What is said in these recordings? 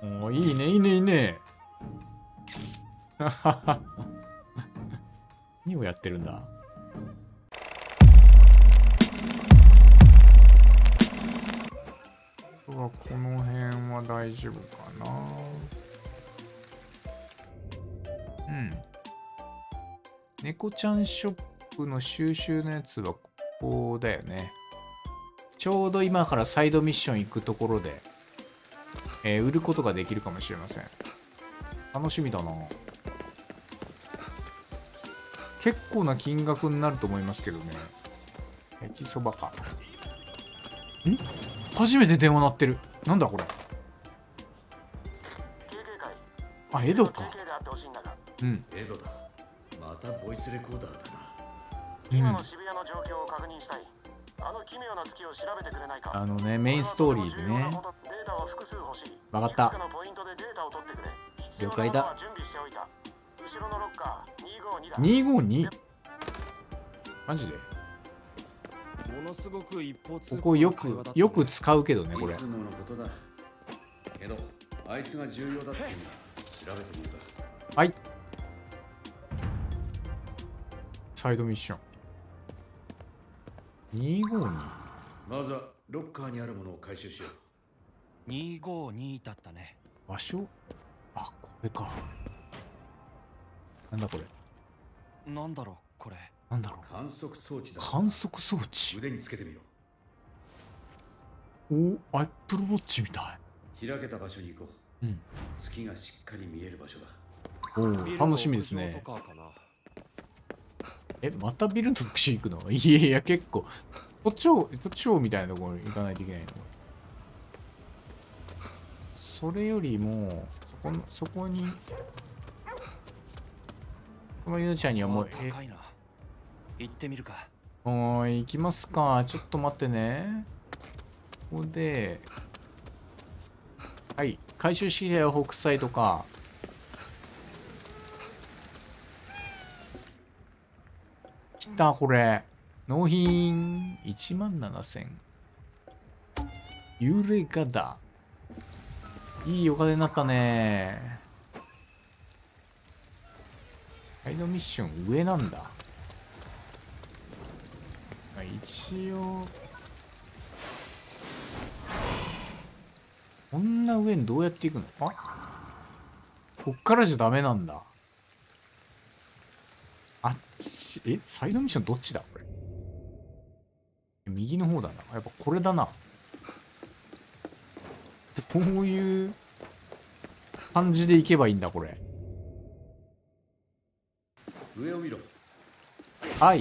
おー、いいねいいねいいね。何をやってるんだ。この辺は大丈夫かな。うん。猫ちゃんショップの収集のやつはここだよね。ちょうど今からサイドミッション行くところで、売ることができるかもしれません。楽しみだな。結構な金額になると思いますけどね。焼きそばか。ん？初めて電話鳴ってる。なんだこれ。あ、江戸か。うん。 江戸だ。またボイスレコーダーだな。 今の渋谷の状況を確認したい。あの奇妙な月を調べてくれないか。 あのね、メインストーリーでね。わかった。了解だ。252？ マジで？ここよく使うけどね、これ。 いつものことだ。けど、あいつが重要だって言うんだ。調べてみるか。 はい。サイドミッション。252。 まずはロッカーにあるものを回収しよう。252だったね。 場所？あ、これか。なんだこれ。 なんだろう、これ。 なんだろう。 観測装置だ。 観測装置。 腕につけてみろ。 お、アップルウォッチみたい。開けた場所に行こう。うん。 月がしっかり見える場所だ。 おお、楽しみですね。え、またビルの串行くの？いやいや、結構。都庁みたいなところに行かないといけないの。それよりも、そこに、このゆうちゃんにはもう、 高いな。行ってみるか。 行きますか。ちょっと待ってね。ここで、はい、回収してきたよ、北斎とか。来た、これ。納品17000。幽霊ガダ。いいお金になったね。サイドミッション上なんだ。一応、こんな上にどうやっていくの？あ？こっからじゃダメなんだ。あっち、サイドミッションどっちだこれ。右の方だな。やっぱこれだな。こういう感じでいけばいいんだ、これ。 上を見ろ。 はい。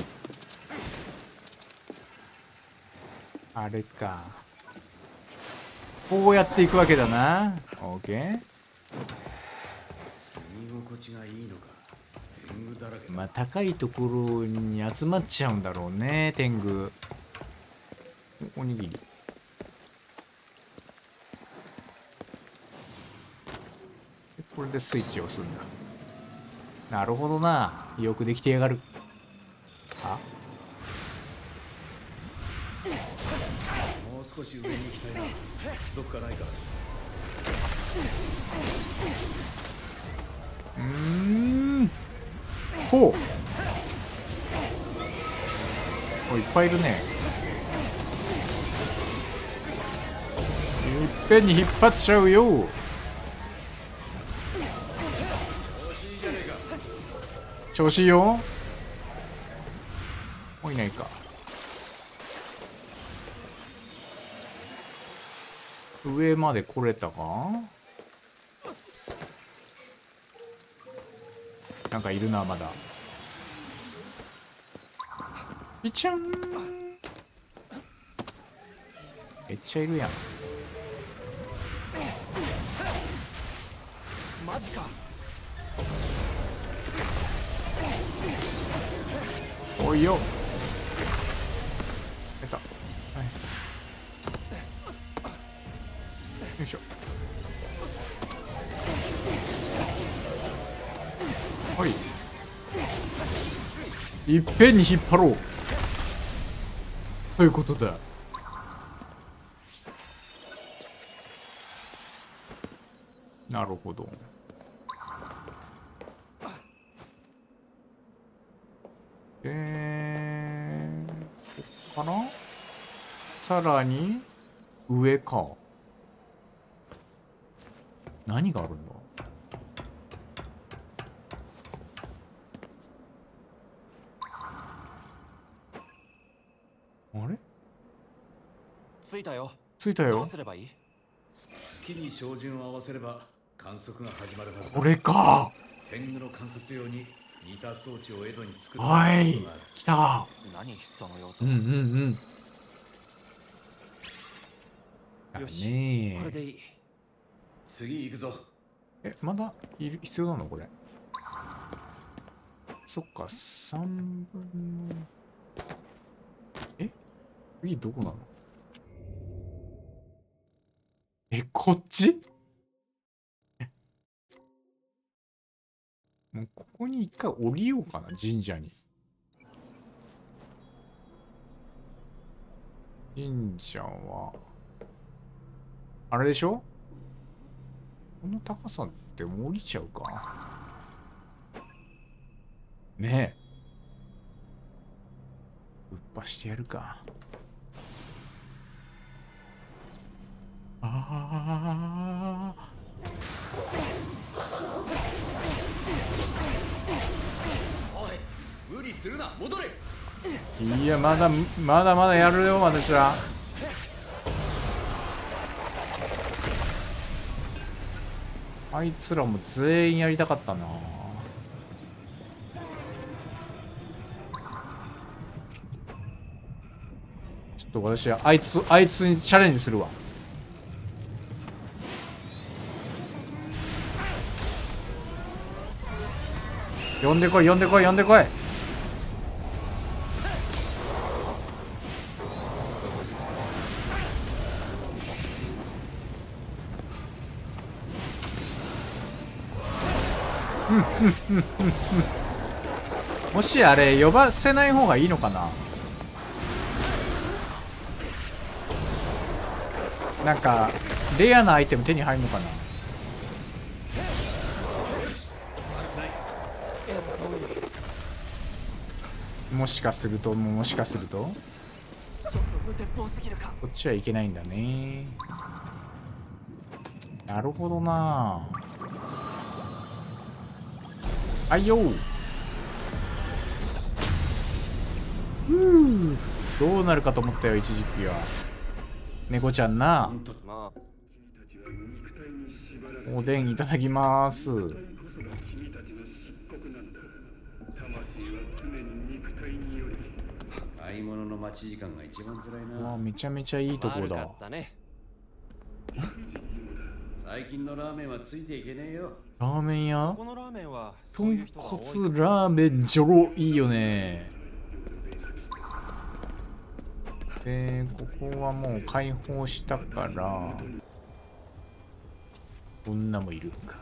あれか。こうやっていくわけだな。オッケー。 住み心地がいいのか。天狗だらけ。 まあ高いところに集まっちゃうんだろうね、天狗。おにぎり。これでスイッチを押すんだ。なるほどな。よくできてやがる。あ？ もう少し上に行きたいな。どっかないか。 ほう。おい、いっぱいいるね。いっぺんに引っ張っちゃうよ。調子いいよ。もういないか。上まで来れたか？なんかいるな、まだ。ピチャン。めっちゃいるやん。 マジか。 おいよ。出た。はい。よいしょ。はい。いっぺんに引っ張ろう。ということだ。 なるほど。こっからさらに上か。何があるんだ。あれ着いたよ。 着いたよどう。すればいい？ 月に照準を合わせれば観測が始まるはずだ。 これか。 天狗の観察用に似た装置を江戸に作るはいことがある。 来た。 何その用途。 うんうんうん。 よしねえこれでいい。 次行くぞ。 まだ必要なのこれ。そっか、3分の。次どこなの。こっち。もうここに一回降りようかな、神社に。神社は、あれでしょ。この高さってもう降りちゃうか。ねえ。ぶっぱしてやるか。ああ。 おい、無理するな、戻れ。 いや、まだやるよ、私は。あいつらも全員やりたかったな。ちょっと私はあいつにチャレンジするわ。呼んでこい呼んでこい呼んでこい。もしあれ呼ばせない方がいいのかな。なんかレアなアイテム手に入るのかな。もしかするとちょっと無鉄砲すぎるか。 こっちはいけないんだね。なるほどな。はいよ。どうなるかと思ったよ一時期は。猫ちゃんな。 まあおでんいただきます。 買い物の待ち時間が一番辛いわあ、 な。 めちゃめちゃいいとこだ悪かっ。たね。 最近のラーメンはついていけねえよ。 ラーメン屋このラーメンは豚骨ラーメンジョロいいよね。で、ここはもう開放したからこんなもいるか。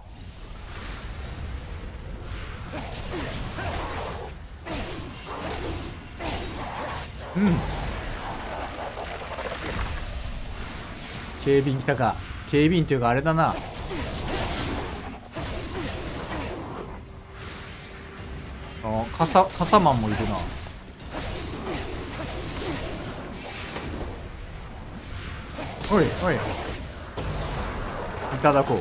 警備員来たか。警備員っていうかあれだな。傘マンもいるな。おいおい、いただこう。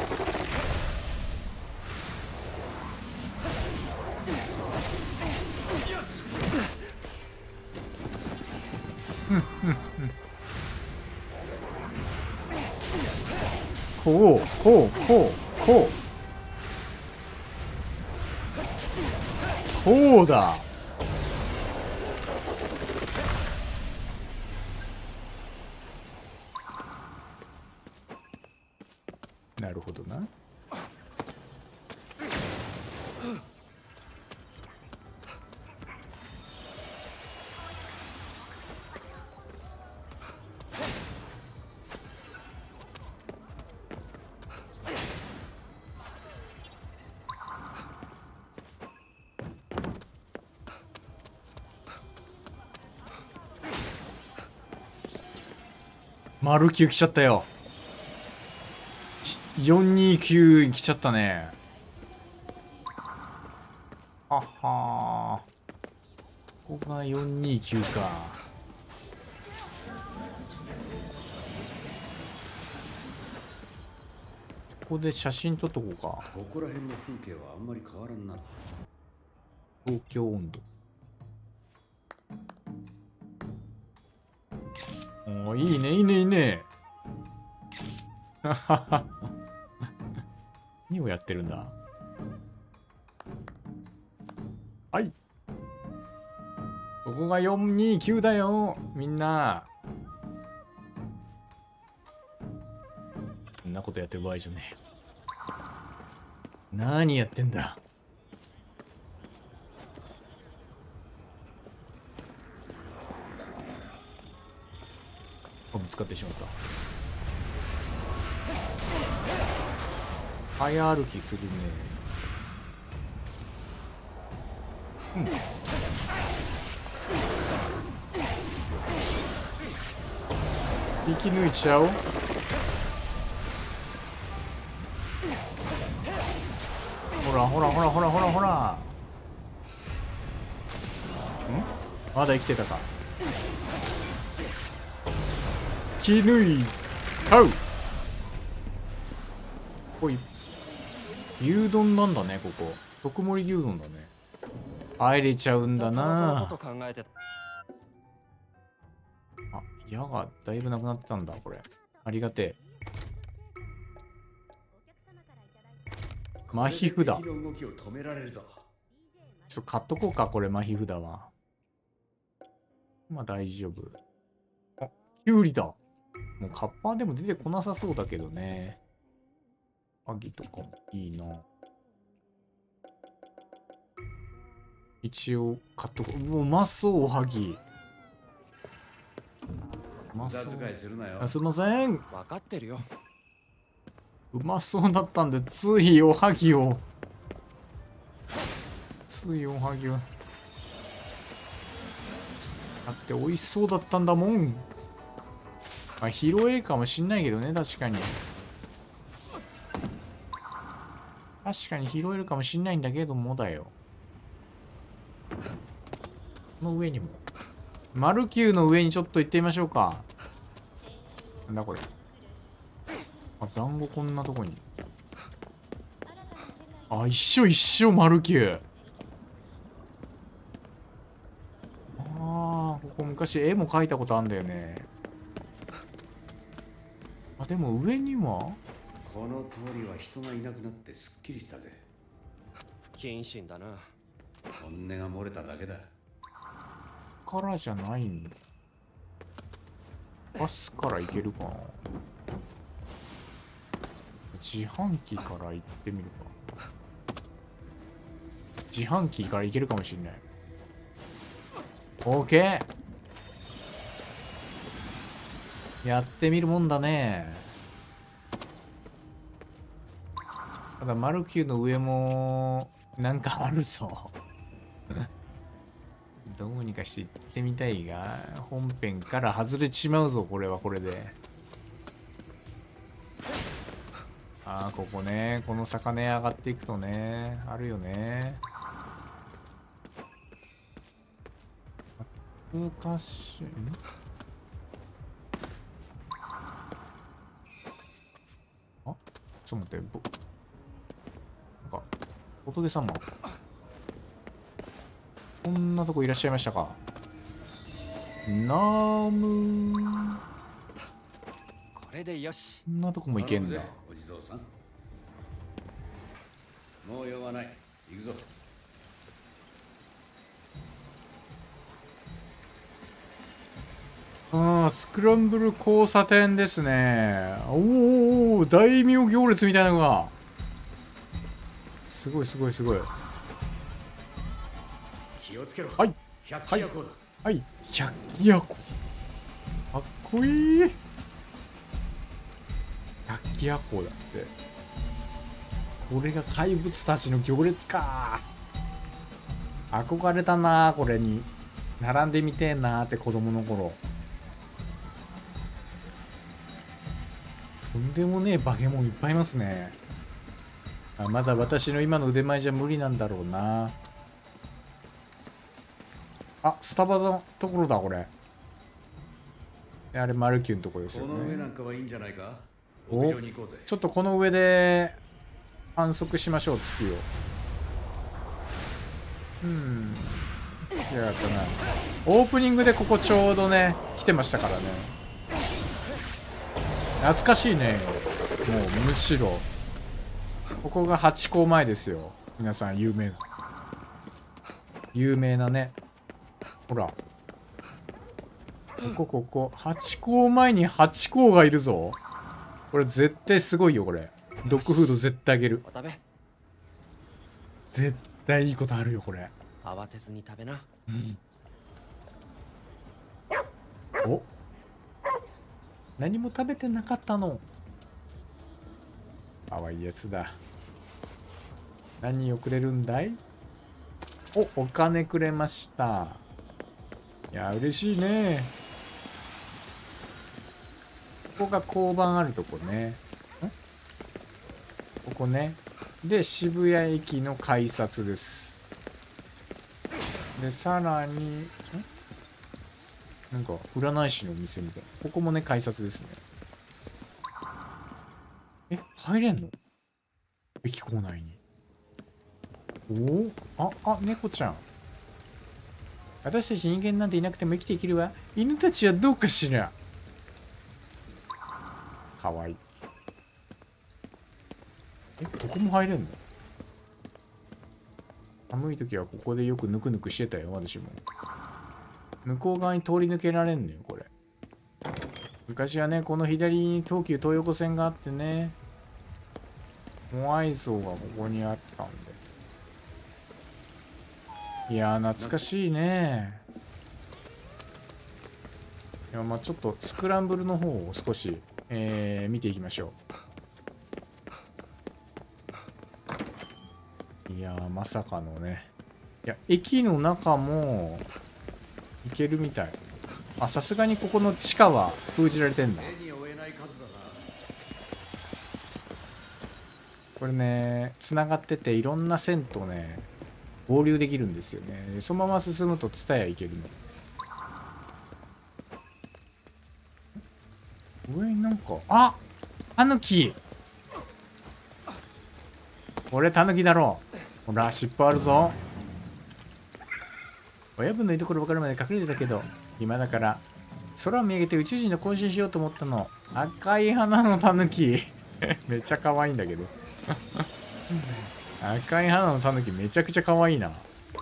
こうだ。なるほどな。丸9来ちゃったよ。 429来ちゃったね。はっはー。ここが429か。ここで写真撮っとこうか。 ここら辺の風景はあんまり変わらんな。 東京温度。おー、いいねいいねいいね。ははは。何をやってるんだ。はい。ここが429だよみんな。そんなことやってる場合じゃねえ。何やってんだ。ぶつかってしまった。早歩きするね。うん。引き抜いちゃおう。ほらほらほらほらほらほら。まだ生きてたか。切り抜いたう。おい、牛丼なんだねここ。特盛り牛丼だね。入れちゃうんだな。あ、矢がだいぶなくなってたんだこれ。ありがてえ。麻痺札。ちょっと買っとこうかこれ。麻痺札はまあ大丈夫。あ、キュウリだ。もうカッパーでも出てこなさそうだけどね。ハギとかもいいな。一応買っとこう。うまそう、おはぎ。うまそう。あ、すいません。 分かってるよ。 うまそうだったんで、ついおはぎを。ついおはぎを。だって美味しそうだったんだもん。まあ、拾えるかもしんないけどね、確かに。確かに拾えるかもしんないんだけどもだよ。この上にも。マルキューの上にちょっと行ってみましょうか。なんだこれ。あ、団子こんなとこに。あ、一緒、マルキュー。ああ、ここ昔絵も描いたことあんだよね。あ、でも上にはこの通りは人がいなくなってすっきりしたぜ。 不謹慎だな。 本音が漏れただけだ。 からじゃないんだ。バスから行けるかな。自販機から行ってみるか。自販機から行けるかもしれない。オーケー。やってみるもんだね。ただマルキューの上もなんかあるぞ。どうにかして行ってみたいが、本編から外れちまうぞこれはこれで。ああ、ここね、この坂ね上がっていくとね、あるよね。昔、あ、ちょっと待って、なんか仏様、こんなとこいらっしゃいましたか。ナム。 これでよし。 こんなとこも行けんだ。 お地蔵さん。もう用はない。行くぞ。 ああ、スクランブル交差点ですね。おお、大名行列みたいなのが。すごい。 気をつけろ。 はい。 百鬼夜行だ。 はい。百鬼夜行。かっこいい。百鬼夜行だって。これが怪物たちの行列か。憧れたな、これに。並んでみてえなって子供の頃。 とんでもねえ化け物いっぱいいますね。あ、まだ私の今の腕前じゃ無理なんだろうな。あ、スタバのところだこれ。あれマルキューのところですよこの上なね。 んかはいいんじゃないか。 お、 屋上に行こうぜ。 ちょっとこの上で観測しましょう、月を。いややったな。オープニングでここちょうどね来てましたからね。懐かしいね。もうむしろここがハチ公前ですよ。皆さん有名なね。ほらここハチ公前にハチ公がいるぞ。これ絶対すごいよ。これドッグフード絶対あげる。 渡部、 絶対いいことあるよこれ。 慌てずに食べな。 お、何も食べてなかったの。かわいいやつだ。何をくれるんだい。お金くれました。いや嬉しいね。ここが交番あるとこね。ここね。で渋谷駅の改札です。でさらになんか占い師のお店みたいな。ここもね改札ですね。え、入れんの？駅構内に。猫ちゃん。私たち人間なんていなくても生きていけるわ。犬たちはどうかしら。かわいい。え、ここも入れんの？寒い時はここでよくぬくぬくしてたよ、私も。向こう側に通り抜けられんのよ、これ。昔はね、この左に東急東横線があってね、モアイ像がここにあったんで。いやー、懐かしいね。いや、まあちょっとスクランブルの方を少し、見ていきましょう。いやー、まさかのね。いや、駅の中も行けるみたい。あ、さすがにここの地下は封じられてんだ。 手に負えない数だな。 これね、繋がってていろんな線とね、合流できるんですよね。そのまま進むとツタヤ行けるの。上になんか、あ、タヌキ。これタヌキだろう。ほら、尻尾あるぞ。親分のいいところ分かるまで隠れてたけど、今だから空を見上げて宇宙人と交信しようと思ったの。赤い花のタヌキ。めっちゃ可愛いんだけど。赤い花のタヌキめちゃくちゃ可愛いな。ち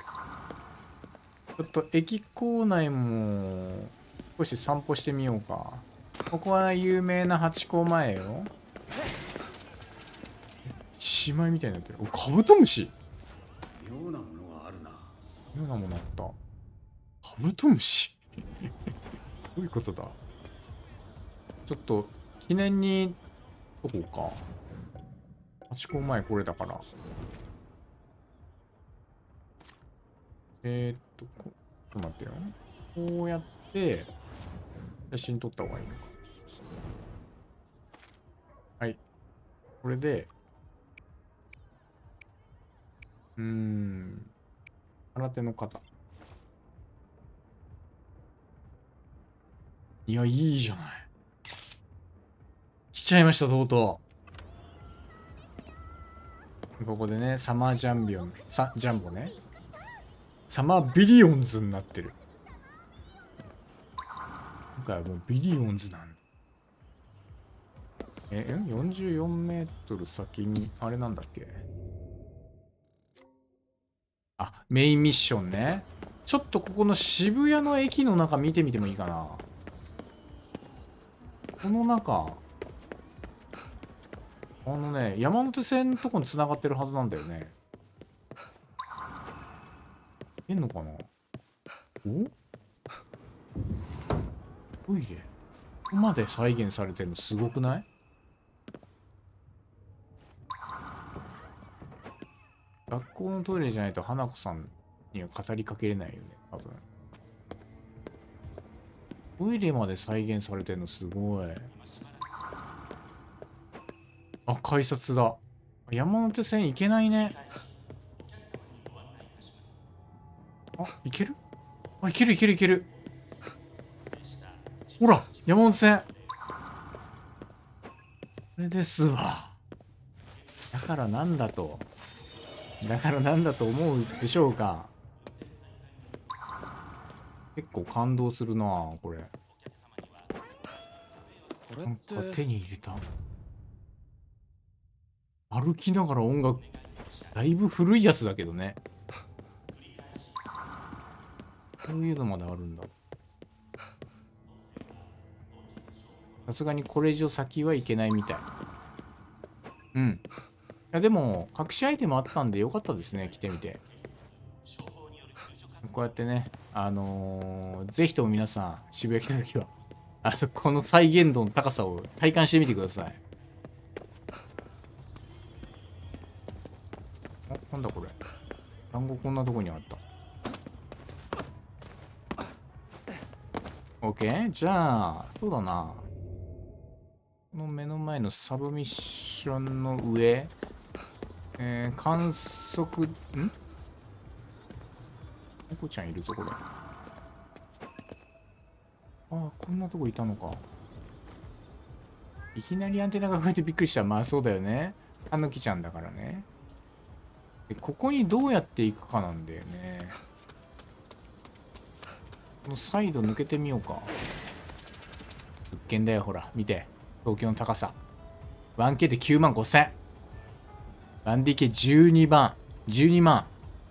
ょっと駅構内も少し散歩してみようか。ここは有名なハチ公前よ。姉妹みたいになってる。カブトムシ。 妙なものがあるな。 妙なものあった。カブトムシ。どういうことだ。ちょっと記念にどこか。ハチ公前これだから。ちょっと待ってよ。こうやって写真撮った方がいいのか。はい。これで、空手の方。いや、いいじゃない。来ちゃいました、とうとう。ここでね、サマージャンボね。サマービリオンズになってる。今回はもうビリオンズなんだ。44メートル先に、あれなんだっけ。あ、メインミッションね。ちょっとここの渋谷の駅の中見てみてもいいかな。この中、山手線のとこに繋がってるはずなんだよね。いけんのかな。トイレここまで再現されてるのすごくない？学校のトイレじゃないと花子さんには語りかけれないよね、多分。トイレまで再現されてるのすごい。 あ、改札だ。山手線行けないね。あ、行ける？あ、行ける行ける行ける。ほら、山手線。これですわ。だからなんだと思うでしょうか。結構感動するなあ、これ。なんか手に入れた。歩きながら音楽。だいぶ古いやつだけどね。こういうのまであるんだ。さすがにこれ以上先はいけないみたい。うん。いやでも、隠しアイテムあったんでよかったですね、来てみて。こうやってね、ぜひとも皆さん、渋谷来た時は、この再現度の高さを体感してみてください。あ、なんだこれ。単語こんなとこにあった。OK？ じゃあ、そうだな。この目の前のサブミッションの上、観測、猫ちゃんいるぞ、これ。ああ、こんなとこいたのか。いきなりアンテナが増えてびっくりした。まあそうだよね。タヌキちゃんだからね。で、ここにどうやって行くかなんだよね。このサイド抜けてみようか。物件だよ、ほら。見て。東京の高さ。1K で9万5千。1DK12 万。12万。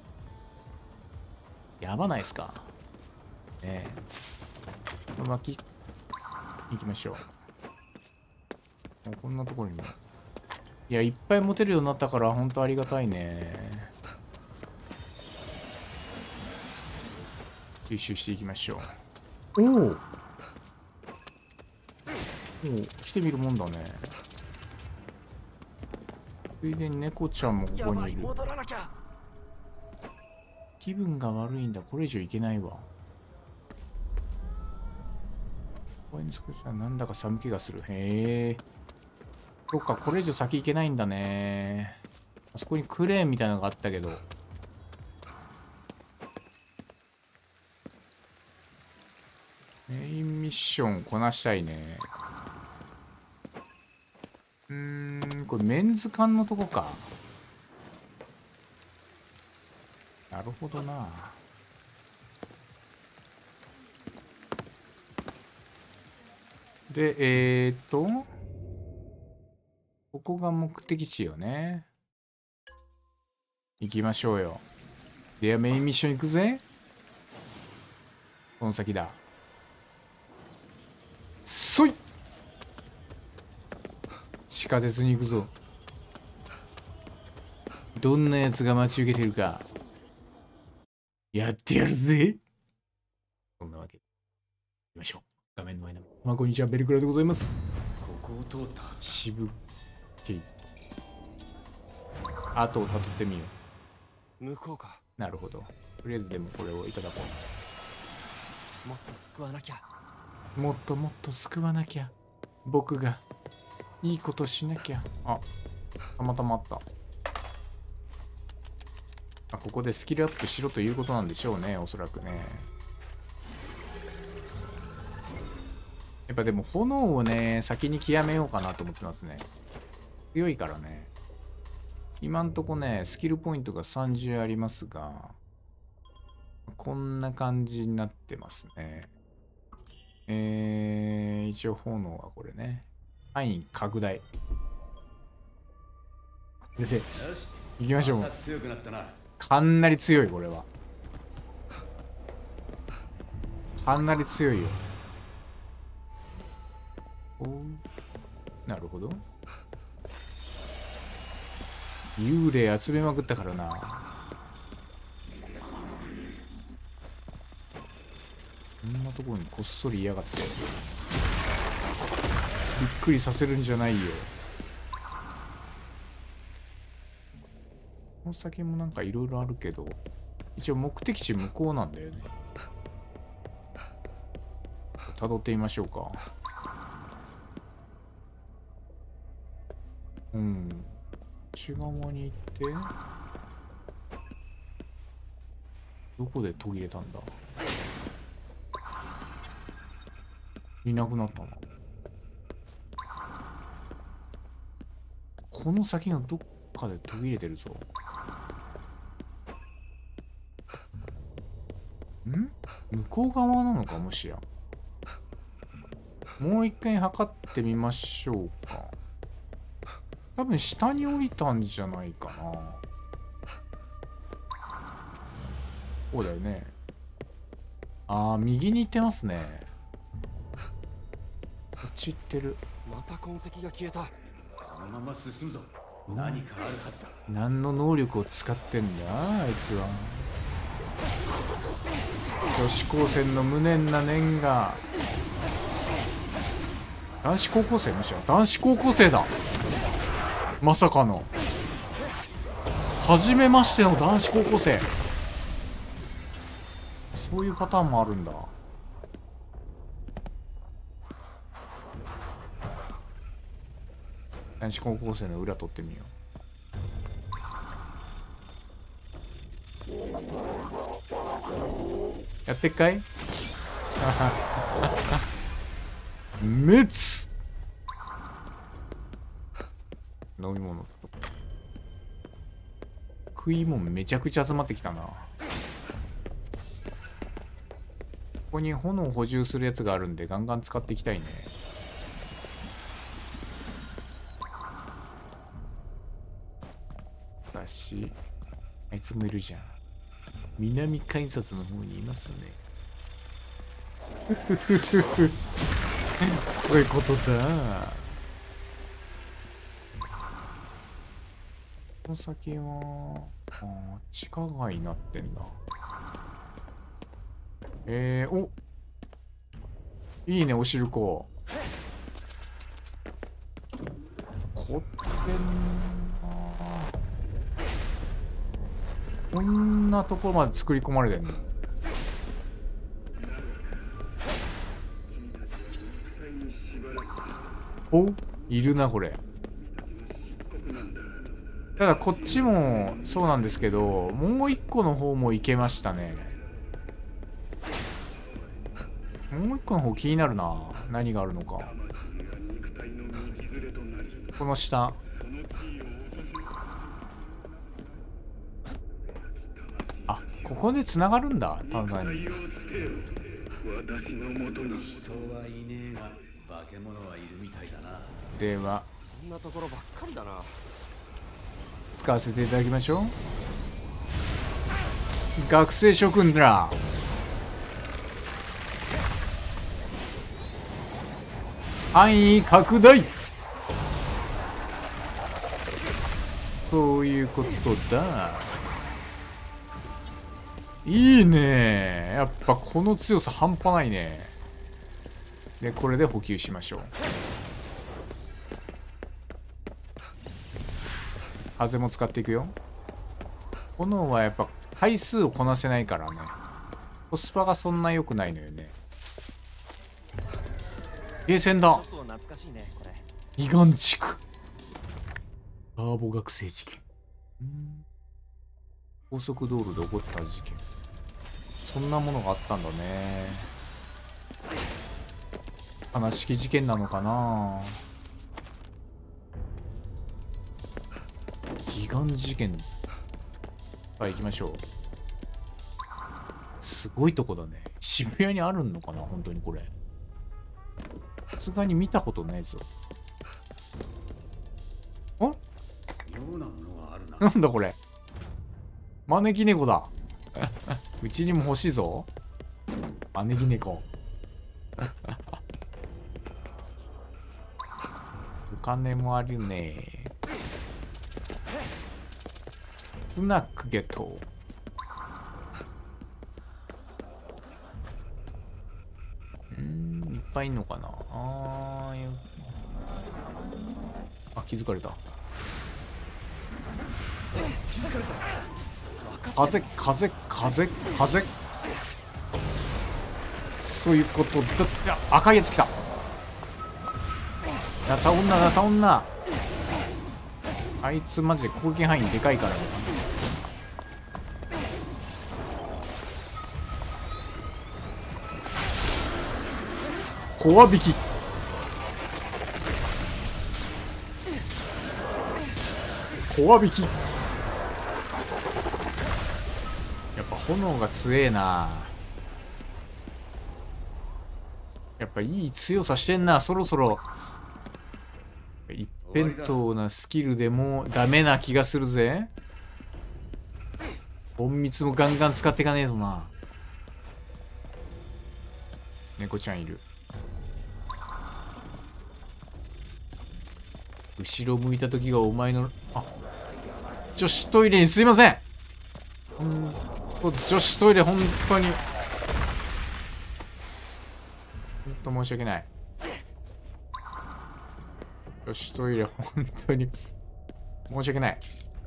やばないっすか。ねえ。この巻行きましょう。こんなところに。いや、いっぱい持てるようになったから、ほんとありがたいね。吸収していきましょう。おお。来てみるもんだね。ついでに猫ちゃんもここにいる。気分が悪いんだ。これ以上いけないわ。ここに少しはなんだか寒気がする。へえ。そっか、これ以上先行けないんだね。あそこにクレーンみたいなのがあったけど。メインミッションこなしたいね。これメンズ館のとこか。なるほどな。で、ここが目的地よね。行きましょうよ。ではメインミッション行くぜ。この先だ。そい！地下鉄に行くぞ。どんなやつが待ち受けてるか。やってやるぜ。そんなわけで。行きましょう。画面の前の。まあ、こんにちは。ベルクラでございます。 ここを通ったはず。 渋ケイ。後をたどってみよ向こうか。 う。なるほど。とりあえずでもこれをいただこもっと救わなきゃ。 もっともっと救わなきゃ。僕がいいことしなきゃ。あ、たまたまあった。あ、ここでスキルアップしろということなんでしょうね、おそらくね。やっぱでも炎をね、先に極めようかなと思ってますね。強いからね。今んとこね、スキルポイントが30ありますが、こんな感じになってますね。一応炎はこれね。範囲拡大。で、 よし、 行きましょう。 また強くなったな。 かなり強い、これは。かなり強いよ。おう、なるほど。幽霊集めまくったからな。こんなところにこっそりいやがって。びっくりさせるんじゃないよ。この先もなんかいろいろあるけど、一応目的地向こうなんだよね。辿ってみましょうか。 うん。内側に行って、どこで途切れたんだ。いなくなったな。この先のどっかで途切れてるぞ。ん？向こう側なのかもしや。もう一回測ってみましょうか。多分下に降りたんじゃないかな。そうだよね。ああ、右に行ってますね。こっち行ってる。 また痕跡が消えた。 このまま進むぞ。何かあるはずだ。 何の能力を使ってんだあいつは。女子高生の無念な念が。男子高校生もしや。男子高校生だ。まさかの初めましての男子高校生。そういうパターンもあるんだ。男子高校生の裏取ってみよう。やってっかい滅。飲み物。食い物めちゃくちゃ集まってきたな。ここに炎を補充するやつがあるんでガンガン使っていきたいね。だし、あいつもいるじゃん。南改札の方にいますね。そういうことだ。この先は、地下街になってんだ。お、いいね、おしるこ。凝ってんな。こんなところまで作り込まれてんの。お、いるなこれ。ただこっちもそうなんですけど、もう一個の方も行けましたね。もう一個の方気になるな。何があるのか。この下。あ、ここで繋がるんだ。単純に。 人はいねえが化け物はいるみたいだな。 ではそんなところばっかりだな。 使わせていただきましょう。学生諸君ら、範囲拡大。そういうことだ。いいね。やっぱこの強さ半端ないね。でこれで補給しましょう。風も使っていくよ。炎はやっぱ回数をこなせないからね。コスパがそんな良くないのよね。ゲーセンだ。 ちょっと懐かしいねこれ。 ギガンチクターボ学生事件。高速道路で起こった事件。そんなものがあったんだね。悲しき事件なのかな。ギガン事件。はい、行きましょう。すごいとこだね。渋谷にあるのかな本当にこれ。さすがに見たことないぞ。 ようなものがあるな。 なんだこれ。招き猫だ。うちにも欲しいぞ。招き猫。お金もあるね。スナックゲット。いっぱいいんのかな。気づかれた。風。そういうことだ。赤いやつ来た。ナタ女。 あいつマジで攻撃範囲でかいからね。小引き。小引き。やっぱ炎が強えな。やっぱいい強さしてんな。そろそろ一辺倒なスキルでもダメな気がするぜ。隠密もガンガン使っていかねえとな。猫ちゃんいる。後ろ向いた時がお前の、あ、女子トイレにすいません。女子トイレ本当に本当申し訳ない。女子トイレ本当に申し訳ない。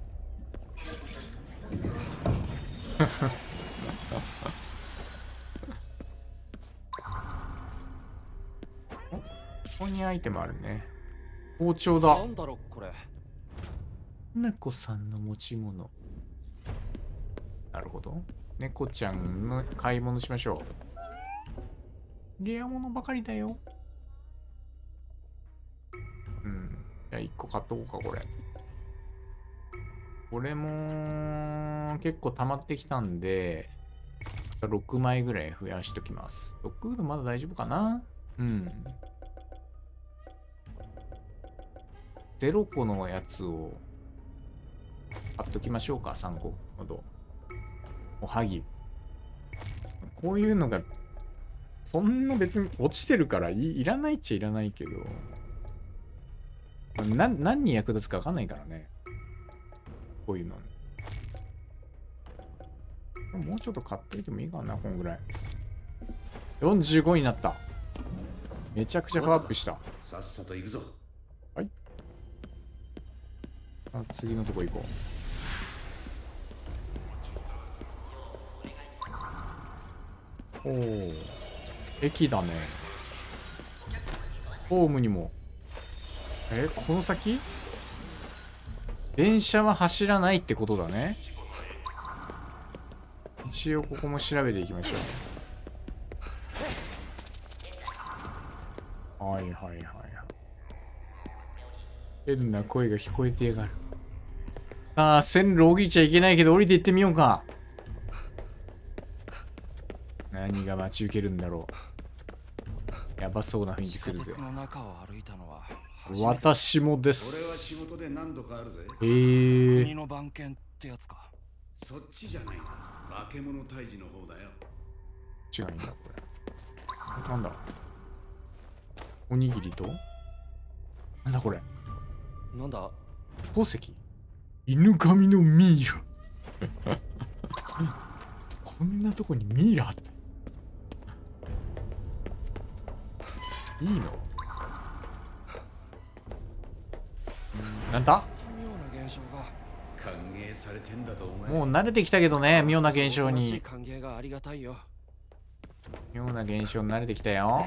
ここにアイテムあるね。包丁だ。 なんだろこれ。 猫さんの持ち物。なるほど。猫ちゃんの買い物しましょう。レア物ばかりだよ。うん。じゃあ1個買っとこうか、これ。これも結構溜まってきたんで、6枚ぐらい増やしときます。6度まだ大丈夫かな。うん。0個のやつを買っときましょうか、3個ほど。おはぎ。こういうのが、そんな別に落ちてるからいらないっちゃいらないけど、何に役立つか分かんないからね。こういうの。もうちょっと買っといてもいいかな、こんぐらい。45になった。めちゃくちゃパワーアップした。 さっさと行くぞ。 はい。あ、次のとこ行こう。おお。駅だね。ホームにも。この先？電車は走らないってことだね。一応ここも調べていきましょう。はいはいはいはい。変な声が聞こえてやがる。ああ、線路降りちゃいけないけど降りていってみようか。何が待ち受けるんだろう。やばそうな雰囲気するぜ。私もです。 俺は仕事で何度かあるぜ。 国の番犬ってやつか。 そっちじゃないな。化け物退治の方だよ。 違うんだこれ。なんだ。おにぎりと。なんだこれ。 なんだ。 宝石。犬神のミイラ。こんなとこにミイラあった。いいの？なんだ？ 歓迎されてんだと思う。 もう慣れてきたけどね、妙な現象に。 歓迎がありがたいよ。 妙な現象に慣れてきたよ。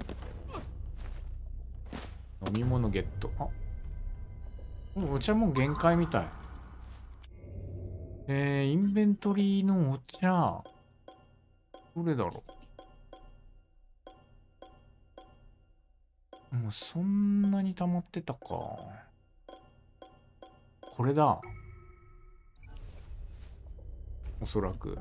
飲み物ゲット。あ、お茶もう限界みたい。インベントリーのお茶。どれだろう。もうそんなに溜まってたか。これだ。おそらく。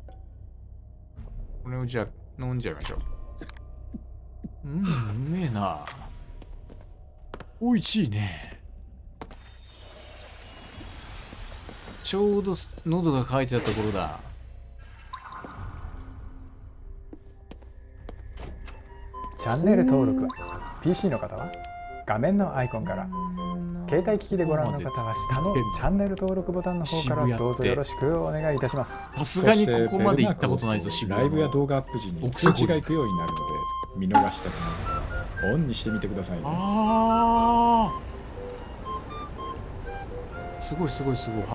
これをじゃあ飲んじゃいましょう。うめえな。おいしいね。ちょうど喉が渇いてたところだ。 チャンネル登録は PC の方は画面のアイコンから、携帯機器でご覧の方は下のチャンネル登録ボタンの方からどうぞよろしくお願いいたします。 さすがにここまで行ったことないぞ。渋谷ライブや動画アップ時に通知が行くようになるので、見逃したくないオンにしてみてくださいね。 ああ、すごいすごいすごい。